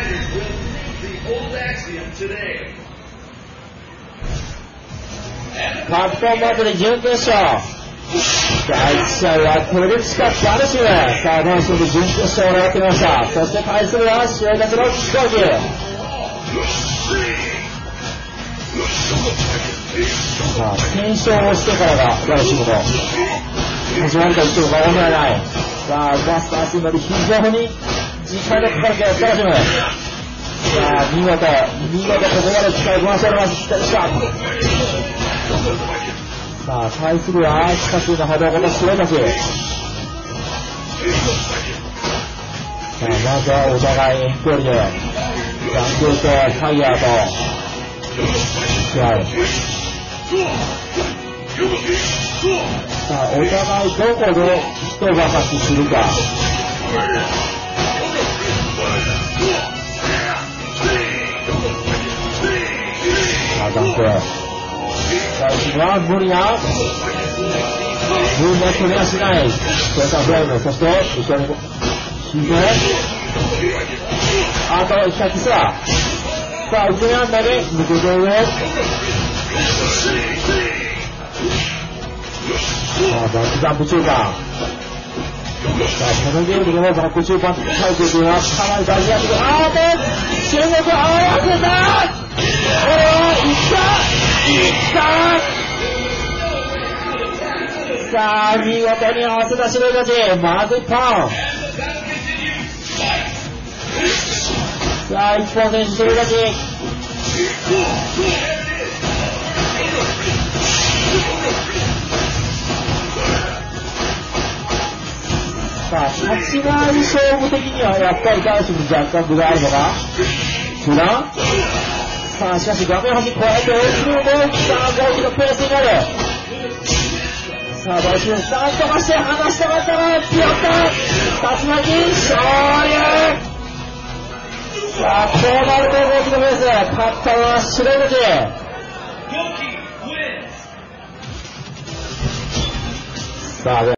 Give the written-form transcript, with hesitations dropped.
カット祭り準決勝。第1試合はテレビシカットアルシム。さあ、男子で準決勝を狙ってきました。そして対するは試合立ちの飛行機。さあ、検証をしてからがアルシムの始まりと言っても過言ではない。さあ、バスタースに乗り非常に時間のかかるけど、アルシム。さあ、見事、ここまで使いこなしております。さあ、対するは、しかしの波動こと白崎。さあ、まずはお互い遠距離で、残留とファイヤーと、試合。さあ、お互いどこで人が発揮するか。さあ、ダンク。最初は無理な取りはしないセンターフレーム、そして後ろに引いてあと100キスラ。さあ内にあんだけ抜けて上。さあバックジャンプ中間。さあこのゲームでもバック中間体勢というのはかなり大事なこと。あと中国合わせた。これはいったさあ見事に合わせた白いたち。まず1本。さあ1本選手白いたち。さあ立ち回り勝負的にはやっぱり男子に若干分があるのか普段。さあしかし画面端こうやって大きく動いた5キロペースになる。さあ大志さあ飛ばして離したかったが強った竜巻勝利。さあこうなると5キロペース勝ったのは白いたち。さあ